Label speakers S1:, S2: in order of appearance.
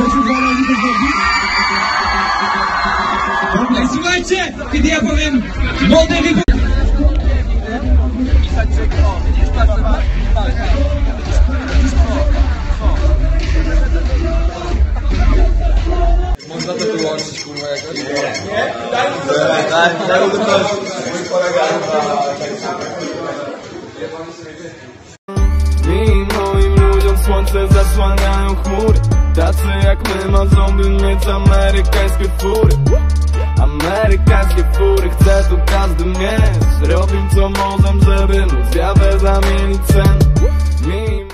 S1: zobaczył 2 razy to zrobić? Dobra, słuchajcie, kiedy ja powiem młode
S2: Można to wyłączyć, kurwa, jak to nie?
S3: I moim ludziom słońce zasłaniają chmury. Tacy jak my marzą, by mieć amerykańskie fury. Amerykańskie fury, chce tu każdy mieć. Robim co możemy, żeby móc zjawę zamienić sen.